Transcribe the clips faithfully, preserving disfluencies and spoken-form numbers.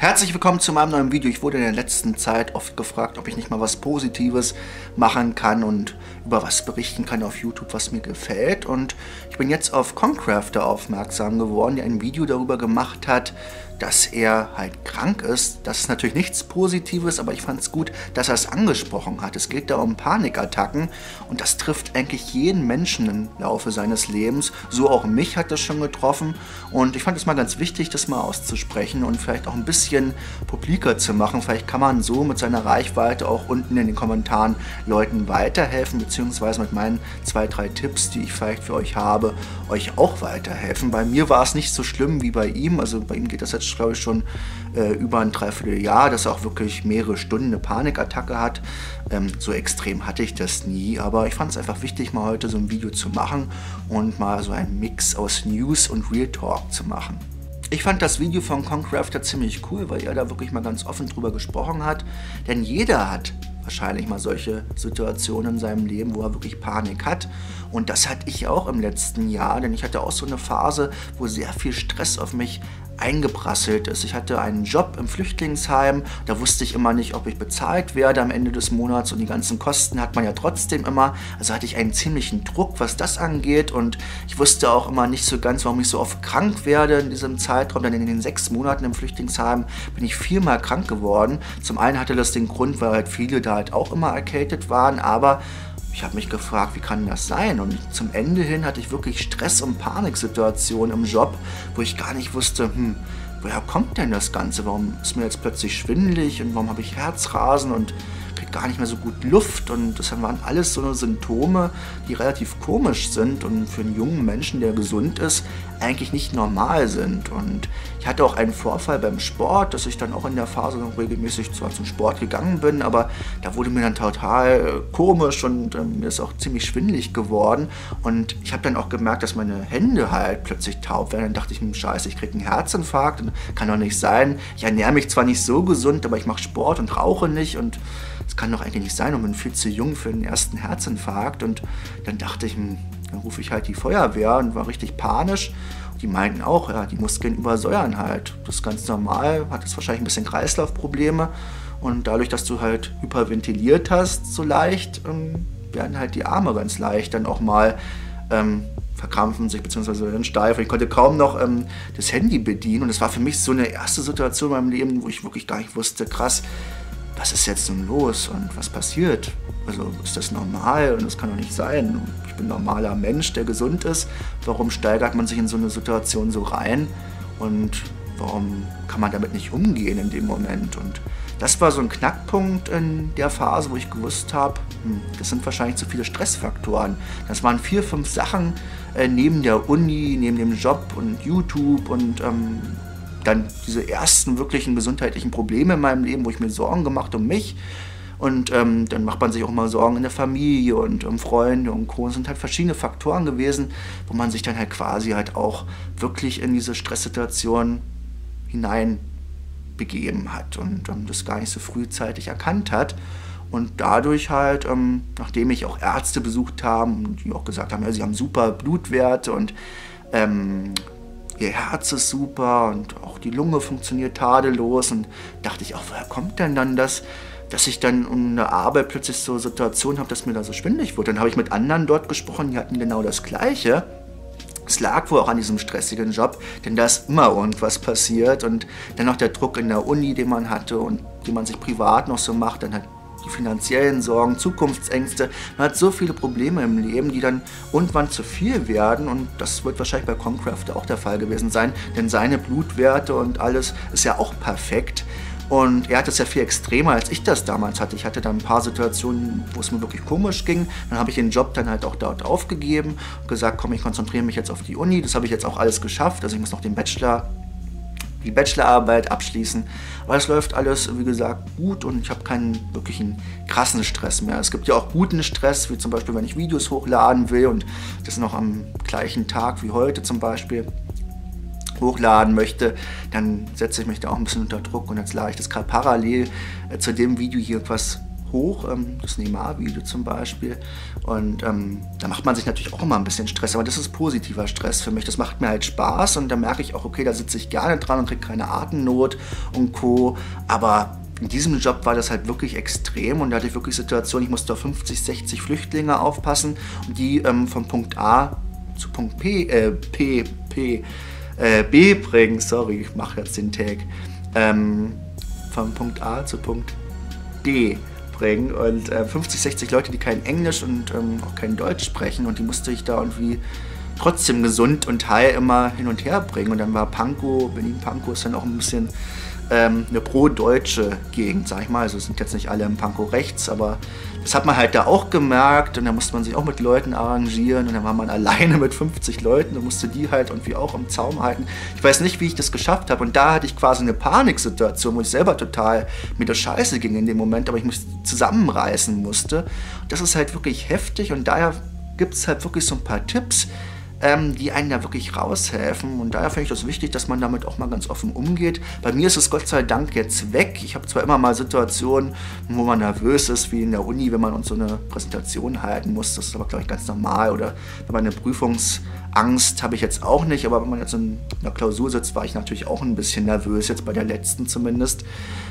Herzlich willkommen zu meinem neuen Video. Ich wurde in der letzten Zeit oft gefragt, ob ich nicht mal was Positives machen kann und über was berichten kann auf YouTube, was mir gefällt. Und ich bin jetzt auf Concrafter aufmerksam geworden, der ein Video darüber gemacht hat, dass er halt krank ist. Das ist natürlich nichts Positives, aber ich fand es gut, dass er es angesprochen hat. Es geht da um Panikattacken und das trifft eigentlich jeden Menschen im Laufe seines Lebens. So auch mich hat das schon getroffen und ich fand es mal ganz wichtig, das mal auszusprechen und vielleicht auch ein bisschen publiker zu machen. Vielleicht kann man so mit seiner Reichweite auch unten in den Kommentaren Leuten weiterhelfen, beziehungsweise mit meinen zwei, drei Tipps, die ich vielleicht für euch habe, euch auch weiterhelfen. Bei mir war es nicht so schlimm wie bei ihm, also bei ihm geht das jetzt glaube ich schon äh, über ein Dreivierteljahr, dass er auch wirklich mehrere Stunden eine Panikattacke hat. Ähm, so extrem hatte ich das nie, aber ich fand es einfach wichtig, mal heute so ein Video zu machen und mal so einen Mix aus News und Real Talk zu machen. Ich fand das Video von Concrafter ziemlich cool, weil er da wirklich mal ganz offen drüber gesprochen hat, denn jeder hat wahrscheinlich mal solche Situationen in seinem Leben, wo er wirklich Panik hat. Und das hatte ich auch im letzten Jahr, denn ich hatte auch so eine Phase, wo sehr viel Stress auf mich eingeprasselt ist. Ich hatte einen Job im Flüchtlingsheim, da wusste ich immer nicht, ob ich bezahlt werde am Ende des Monats und die ganzen Kosten hat man ja trotzdem immer. Also hatte ich einen ziemlichen Druck, was das angeht und ich wusste auch immer nicht so ganz, warum ich so oft krank werde in diesem Zeitraum, denn in den sechs Monaten im Flüchtlingsheim bin ich viermal krank geworden. Zum einen hatte das den Grund, weil halt viele da halt auch immer erkältet waren, aber ich habe mich gefragt, wie kann das sein? Und zum Ende hin hatte ich wirklich Stress- und Paniksituationen im Job, wo ich gar nicht wusste, hm, woher kommt denn das Ganze? Warum ist mir jetzt plötzlich schwindelig und warum habe ich Herzrasen und kriege gar nicht mehr so gut Luft? Und das waren alles so Symptome, die relativ komisch sind und für einen jungen Menschen, der gesund ist, eigentlich nicht normal sind. Und ich hatte auch einen Vorfall beim Sport, dass ich dann auch in der Phase noch regelmäßig zwar zum Sport gegangen bin, aber da wurde mir dann total komisch und äh, mir ist auch ziemlich schwindelig geworden. Und ich habe dann auch gemerkt, dass meine Hände halt plötzlich taub werden. Dann dachte ich, hm, scheiße, ich kriege einen Herzinfarkt und kann doch nicht sein. Ich ernähre mich zwar nicht so gesund, aber ich mache Sport und rauche nicht und das kann doch eigentlich nicht sein und bin viel zu jung für den ersten Herzinfarkt. Und dann dachte ich, hm, dann rufe ich halt die Feuerwehr und war richtig panisch. Die meinten auch, ja, die Muskeln übersäuern halt. Das ist ganz normal, hat jetzt wahrscheinlich ein bisschen Kreislaufprobleme. Und dadurch, dass du halt hyperventiliert hast, so leicht, ähm, werden halt die Arme ganz leicht dann auch mal ähm, verkrampfen sich beziehungsweise dann steif. Ich konnte kaum noch ähm, das Handy bedienen. Und das war für mich so eine erste Situation in meinem Leben, wo ich wirklich gar nicht wusste, krass, was ist jetzt nun los und was passiert? Also ist das normal und das kann doch nicht sein. Ich bin ein normaler Mensch, der gesund ist. Warum steigert man sich in so eine Situation so rein und warum kann man damit nicht umgehen in dem Moment? Und das war so ein Knackpunkt in der Phase, wo ich gewusst habe, hm, das sind wahrscheinlich zu viele Stressfaktoren. Das waren vier, fünf Sachen äh, neben der Uni, neben dem Job und YouTube und ähm, dann diese ersten wirklichen gesundheitlichen Probleme in meinem Leben, wo ich mir Sorgen gemacht um mich. Und ähm, dann macht man sich auch mal Sorgen in der Familie und um Freunde und Co. Es sind halt verschiedene Faktoren gewesen, wo man sich dann halt quasi halt auch wirklich in diese Stresssituation hineinbegeben hat und ähm, das gar nicht so frühzeitig erkannt hat. Und dadurch halt, ähm, nachdem ich auch Ärzte besucht habe, die auch gesagt haben, ja, sie haben super Blutwerte und ähm, ihr Herz ist super und auch die Lunge funktioniert tadellos und dachte ich auch, woher kommt denn dann das, dass ich dann um eine Arbeit plötzlich so Situationen habe, dass mir da so schwindelig wird. Dann habe ich mit anderen dort gesprochen, die hatten genau das Gleiche. Es lag wohl auch an diesem stressigen Job, denn da ist immer irgendwas passiert und dann noch der Druck in der Uni, den man hatte und den man sich privat noch so macht, dann halt die finanziellen Sorgen, Zukunftsängste. Man hat so viele Probleme im Leben, die dann irgendwann zu viel werden und das wird wahrscheinlich bei Concrafter auch der Fall gewesen sein, denn seine Blutwerte und alles ist ja auch perfekt. Und er hat es ja viel extremer, als ich das damals hatte. Ich hatte dann ein paar Situationen, wo es mir wirklich komisch ging. Dann habe ich den Job dann halt auch dort aufgegeben und gesagt, komm, ich konzentriere mich jetzt auf die Uni. Das habe ich jetzt auch alles geschafft. Also ich muss noch den Bachelor, die Bachelorarbeit abschließen. Aber es läuft alles, wie gesagt, gut und ich habe keinen wirklichen krassen Stress mehr. Es gibt ja auch guten Stress, wie zum Beispiel, wenn ich Videos hochladen will und das noch am gleichen Tag wie heute zum Beispiel hochladen möchte, dann setze ich mich da auch ein bisschen unter Druck und jetzt lade ich das gerade parallel äh, zu dem Video hier was hoch, ähm, das Neymar-Video zum Beispiel. Und ähm, da macht man sich natürlich auch immer ein bisschen Stress, aber das ist positiver Stress für mich. Das macht mir halt Spaß und da merke ich auch, okay, da sitze ich gerne dran und kriege keine Atemnot und Co. Aber in diesem Job war das halt wirklich extrem und da hatte ich wirklich Situationen, ich musste auf fünfzig, sechzig Flüchtlinge aufpassen und die ähm, von Punkt A zu Punkt P, äh, P, P, äh, B bringen. Sorry, ich mache jetzt den Tag. Ähm, von Punkt A zu Punkt D bringen und äh, fünfzig, sechzig Leute, die kein Englisch und ähm, auch kein Deutsch sprechen und die musste ich da irgendwie trotzdem gesund und heil immer hin und her bringen und dann war Pankow, Berlin-Pankow ist dann auch ein bisschen ähm, eine pro-deutsche Gegend, sag ich mal, also sind jetzt nicht alle im Pankow rechts, aber das hat man halt da auch gemerkt und da musste man sich auch mit Leuten arrangieren und dann war man alleine mit fünfzig Leuten und musste die halt irgendwie auch im Zaum halten. Ich weiß nicht, wie ich das geschafft habe und da hatte ich quasi eine Paniksituation, wo ich selber total mit der Scheiße ging in dem Moment, aber ich mich zusammenreißen musste. Das ist halt wirklich heftig und daher gibt es halt wirklich so ein paar Tipps, ähm, die einen da wirklich raushelfen und daher finde ich das wichtig, dass man damit auch mal ganz offen umgeht. Bei mir ist es Gott sei Dank jetzt weg. Ich habe zwar immer mal Situationen, wo man nervös ist, wie in der Uni, wenn man uns so eine Präsentation halten muss, das ist aber glaube ich ganz normal oder wenn man eine Prüfungsangst habe ich jetzt auch nicht, aber wenn man jetzt in einer Klausur sitzt, war ich natürlich auch ein bisschen nervös, jetzt bei der letzten zumindest.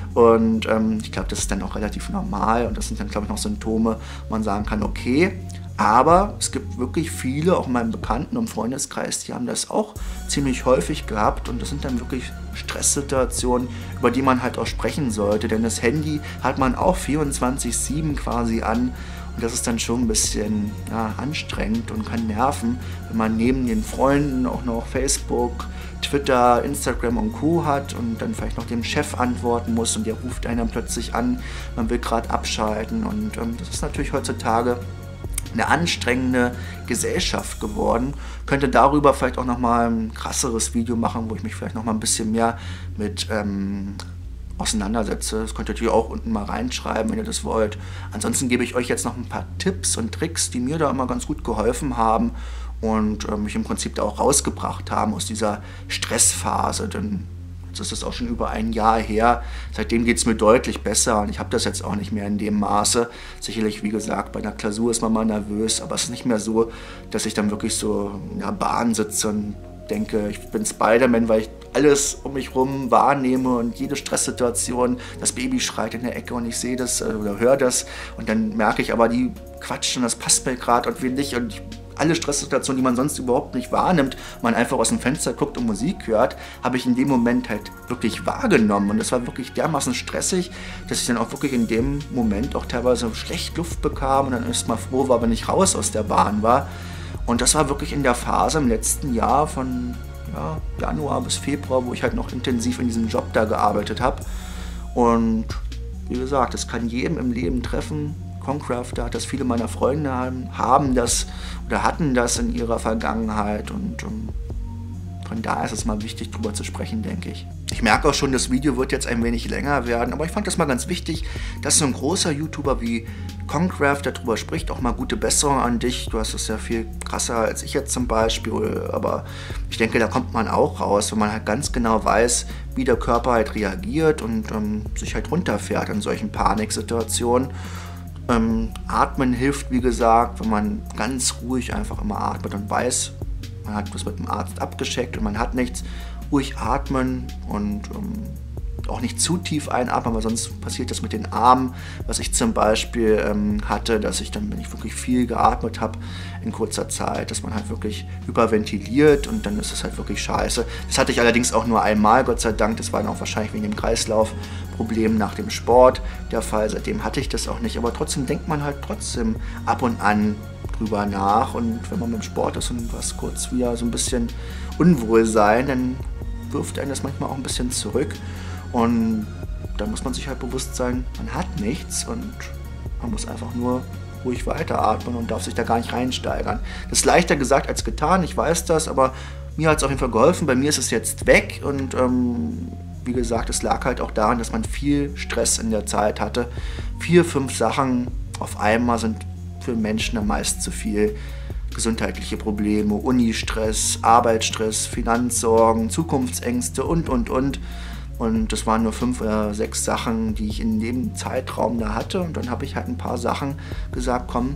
Und ähm, ich glaube, das ist dann auch relativ normal und das sind dann, glaube ich, noch Symptome, wo man sagen kann, okay, aber es gibt wirklich viele, auch in meinem Bekannten- und Freundeskreis, die haben das auch ziemlich häufig gehabt und das sind dann wirklich Stresssituationen, über die man halt auch sprechen sollte, denn das Handy hat man auch vierundzwanzig sieben quasi an und das ist dann schon ein bisschen ja, anstrengend und kann nerven, wenn man neben den Freunden auch noch Facebook, Twitter, Instagram und Co. hat und dann vielleicht noch dem Chef antworten muss und der ruft einen dann plötzlich an, man will gerade abschalten und ähm, das ist natürlich heutzutage eine anstrengende Gesellschaft geworden. Könnte darüber vielleicht auch nochmal ein krasseres Video machen, wo ich mich vielleicht nochmal ein bisschen mehr mit ähm, auseinandersetze. Das könnt ihr natürlich auch unten mal reinschreiben, wenn ihr das wollt. Ansonsten gebe ich euch jetzt noch ein paar Tipps und Tricks, die mir da immer ganz gut geholfen haben und äh, mich im Prinzip da auch rausgebracht haben aus dieser Stressphase. Denn jetzt ist es auch schon über ein Jahr her. Seitdem geht es mir deutlich besser und ich habe das jetzt auch nicht mehr in dem Maße. Sicherlich, wie gesagt, bei einer Klausur ist man mal nervös, aber es ist nicht mehr so, dass ich dann wirklich so in der Bahn sitze und denke, ich bin Spider-Man, weil ich alles um mich herum wahrnehme und jede Stresssituation, das Baby schreit in der Ecke und ich sehe das oder höre das und dann merke ich aber, die quatschen, das passt mir gerade und will nicht und ich alle Stresssituationen, die man sonst überhaupt nicht wahrnimmt, man einfach aus dem Fenster guckt und Musik hört, habe ich in dem Moment halt wirklich wahrgenommen. Und das war wirklich dermaßen stressig, dass ich dann auch wirklich in dem Moment auch teilweise schlecht Luft bekam und dann erst mal froh war, wenn ich raus aus der Bahn war. Und das war wirklich in der Phase im letzten Jahr von ja, Januar bis Februar, wo ich halt noch intensiv in diesem Job da gearbeitet habe. Und wie gesagt, das kann jedem im Leben treffen. Concrafter hat das, viele meiner Freunde haben, haben das oder hatten das in ihrer Vergangenheit und um, von daher ist es mal wichtig, darüber zu sprechen, denke ich. Ich merke auch schon, das Video wird jetzt ein wenig länger werden, aber ich fand das mal ganz wichtig, dass so ein großer YouTuber wie Concrafter darüber spricht, auch mal gute Besserung an dich. Du hast es ja viel krasser als ich jetzt zum Beispiel, aber ich denke, da kommt man auch raus, wenn man halt ganz genau weiß, wie der Körper halt reagiert und ähm, sich halt runterfährt in solchen Paniksituationen. Ähm, Atmen hilft, wie gesagt, wenn man ganz ruhig einfach immer atmet und weiß, man hat das mit dem Arzt abgecheckt und man hat nichts, ruhig atmen und ähm, auch nicht zu tief einatmen, weil sonst passiert das mit den Armen, was ich zum Beispiel ähm, hatte, dass ich dann, wenn ich wirklich viel geatmet habe in kurzer Zeit, dass man halt wirklich hyperventiliert und dann ist es halt wirklich scheiße. Das hatte ich allerdings auch nur einmal, Gott sei Dank, das war dann auch wahrscheinlich wegen dem Kreislaufproblem nach dem Sport der Fall, seitdem hatte ich das auch nicht, aber trotzdem denkt man halt trotzdem ab und an drüber nach und wenn man beim Sport ist und was kurz wieder so ein bisschen unwohl sein, dann wirft einen das manchmal auch ein bisschen zurück. Und da muss man sich halt bewusst sein, man hat nichts und man muss einfach nur ruhig weiteratmen und darf sich da gar nicht reinsteigern. Das ist leichter gesagt als getan, ich weiß das, aber mir hat es auf jeden Fall geholfen. Bei mir ist es jetzt weg und ähm, wie gesagt, es lag halt auch daran, dass man viel Stress in der Zeit hatte. Vier, fünf Sachen auf einmal sind für Menschen am meisten zu viel. Gesundheitliche Probleme, Unistress, Arbeitsstress, Finanzsorgen, Zukunftsängste und, und, und. Und das waren nur fünf oder sechs Sachen, die ich in dem Zeitraum da hatte. Und dann habe ich halt ein paar Sachen gesagt, komm,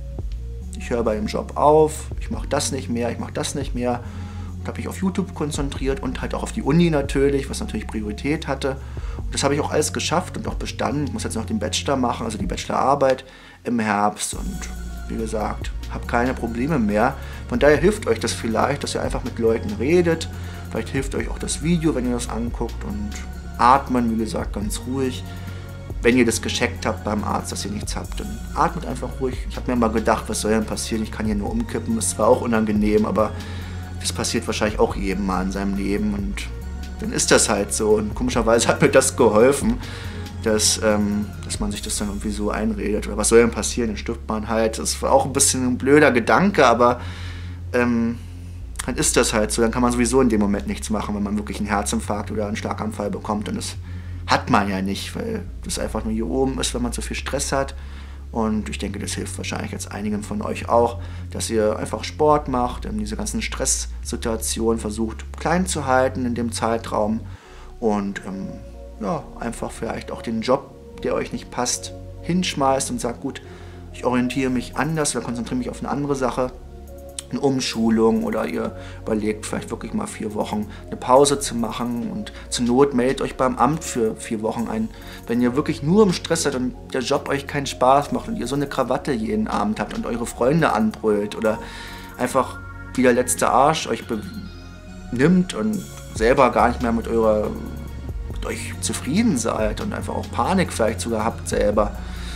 ich höre bei dem Job auf, ich mache das nicht mehr, ich mache das nicht mehr. Und habe mich auf YouTube konzentriert und halt auch auf die Uni natürlich, was natürlich Priorität hatte. Und das habe ich auch alles geschafft und auch bestanden. Ich muss jetzt noch den Bachelor machen, also die Bachelorarbeit im Herbst. Und wie gesagt, habe keine Probleme mehr. Von daher hilft euch das vielleicht, dass ihr einfach mit Leuten redet. Vielleicht hilft euch auch das Video, wenn ihr das anguckt. Und atmen, wie gesagt, ganz ruhig. Wenn ihr das gecheckt habt beim Arzt, dass ihr nichts habt, dann atmet einfach ruhig. Ich habe mir mal gedacht, was soll denn passieren? Ich kann hier nur umkippen. Das war auch unangenehm, aber das passiert wahrscheinlich auch jedem mal in seinem Leben. Und dann ist das halt so. Und komischerweise hat mir das geholfen, dass, ähm, dass man sich das dann irgendwie so einredet. Oder was soll denn passieren? Dann stirbt man halt. Das war auch ein bisschen ein blöder Gedanke, aber ähm, dann ist das halt so. Dann kann man sowieso in dem Moment nichts machen, wenn man wirklich einen Herzinfarkt oder einen Schlaganfall bekommt. Und das hat man ja nicht, weil das einfach nur hier oben ist, wenn man zu viel Stress hat. Und ich denke, das hilft wahrscheinlich jetzt einigen von euch auch, dass ihr einfach Sport macht, diese ganzen Stresssituationen versucht klein zu halten in dem Zeitraum und ähm, ja, einfach vielleicht auch den Job, der euch nicht passt, hinschmeißt und sagt, gut, ich orientiere mich anders oder konzentriere mich auf eine andere Sache, eine Umschulung, oder ihr überlegt vielleicht wirklich mal vier Wochen eine Pause zu machen und zur Not meldet euch beim Amt für vier Wochen ein. Wenn ihr wirklich nur im Stress seid und der Job euch keinen Spaß macht und ihr so eine Krawatte jeden Abend habt und eure Freunde anbrüllt oder einfach wie der letzte Arsch euch benimmt und selber gar nicht mehr mit eurer mit euch zufrieden seid und einfach auch Panik vielleicht sogar habt selber,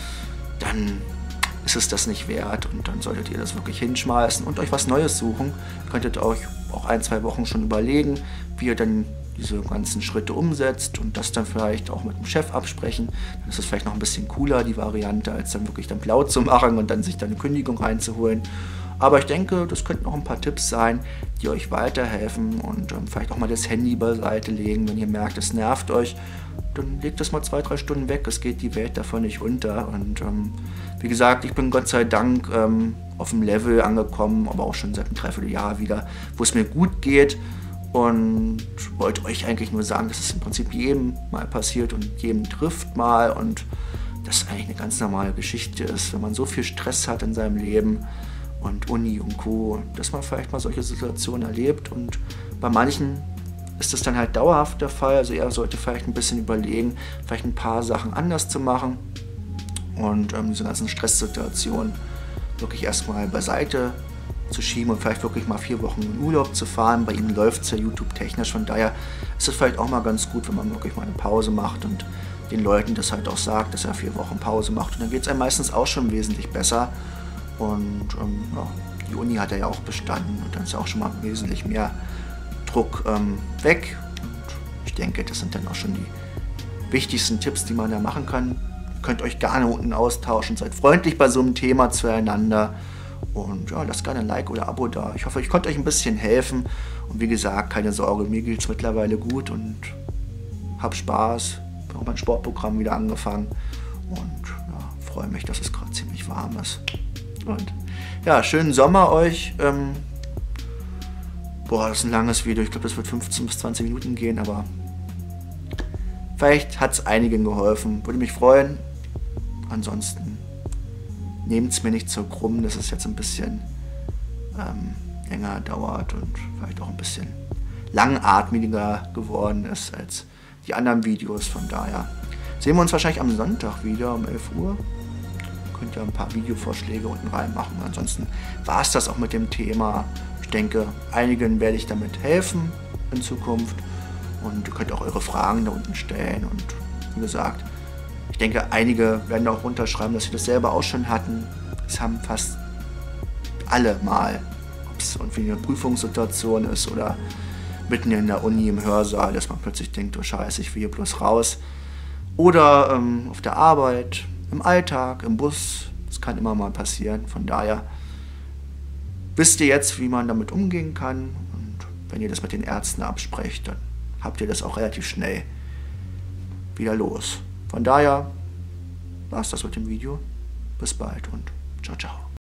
dann ist es das nicht wert und dann solltet ihr das wirklich hinschmeißen und euch was Neues suchen. Ihr könntet euch auch ein, zwei Wochen schon überlegen, wie ihr dann diese ganzen Schritte umsetzt und das dann vielleicht auch mit dem Chef absprechen. Dann ist es vielleicht noch ein bisschen cooler, die Variante, als dann wirklich dann blau zu machen und dann sich dann eine Kündigung reinzuholen. Aber ich denke, das könnten auch ein paar Tipps sein, die euch weiterhelfen und ähm, vielleicht auch mal das Handy beiseite legen, wenn ihr merkt, es nervt euch. Dann legt es mal zwei, drei Stunden weg, es geht die Welt davon nicht unter. Und ähm, wie gesagt, ich bin Gott sei Dank ähm, auf dem Level angekommen, aber auch schon seit einem Dreivierteljahr wieder, wo es mir gut geht. Und wollte euch eigentlich nur sagen, dass es im Prinzip jedem mal passiert und jedem trifft mal. Und das eigentlich eine ganz normale Geschichte ist, wenn man so viel Stress hat in seinem Leben und Uni und Co., dass man vielleicht mal solche Situationen erlebt. Und bei manchen ist das dann halt dauerhaft der Fall. Also er sollte vielleicht ein bisschen überlegen, vielleicht ein paar Sachen anders zu machen und ähm, diese ganzen Stresssituationen wirklich erstmal beiseite zu schieben und vielleicht wirklich mal vier Wochen in Urlaub zu fahren. Bei ihm läuft es ja YouTube-technisch, von daher ist es vielleicht auch mal ganz gut, wenn man wirklich mal eine Pause macht und den Leuten das halt auch sagt, dass er vier Wochen Pause macht. Und dann geht es einem meistens auch schon wesentlich besser. Und ähm, ja, die Uni hat er ja auch bestanden und dann ist ja auch schon mal wesentlich mehr Druck ähm, weg. Und ich denke, das sind dann auch schon die wichtigsten Tipps, die man da machen kann. Ihr könnt euch gerne unten austauschen, seid freundlich bei so einem Thema zueinander und ja, lasst gerne ein Like oder Abo da. Ich hoffe, ich konnte euch ein bisschen helfen und wie gesagt, keine Sorge, mir geht es mittlerweile gut und hab Spaß. Ich habe mein Sportprogramm wieder angefangen und ja, freue mich, dass es gerade ziemlich warm ist. Und ja, schönen Sommer euch. Ähm, boah, das ist ein langes Video. Ich glaube, das wird fünfzehn bis zwanzig Minuten gehen, aber vielleicht hat es einigen geholfen. Würde mich freuen. Ansonsten nehmt es mir nicht so krumm, dass es jetzt ein bisschen ähm, länger dauert und vielleicht auch ein bisschen langatmiger geworden ist als die anderen Videos. Von daher sehen wir uns wahrscheinlich am Sonntag wieder um elf Uhr. Könnt ihr ein paar Videovorschläge unten reinmachen. Ansonsten war es das auch mit dem Thema. Ich denke, einigen werde ich damit helfen in Zukunft. Und ihr könnt auch eure Fragen da unten stellen. Und wie gesagt, ich denke, einige werden auch runterschreiben, dass sie das selber auch schon hatten. Es haben fast alle mal, ob es irgendwie eine Prüfungssituation ist oder mitten in der Uni im Hörsaal, dass man plötzlich denkt, oh Scheiße, ich will hier bloß raus. Oder ähm, auf der Arbeit, im Alltag, im Bus. Das kann immer mal passieren. Von daher wisst ihr jetzt, wie man damit umgehen kann. Und wenn ihr das mit den Ärzten absprecht, dann habt ihr das auch relativ schnell wieder los. Von daher war es das mit dem Video. Bis bald und ciao, ciao.